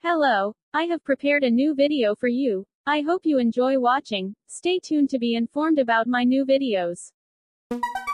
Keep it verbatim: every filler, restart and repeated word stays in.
Hello, I have prepared a new video for you. I hope you enjoy watching. Stay tuned to be informed about my new videos.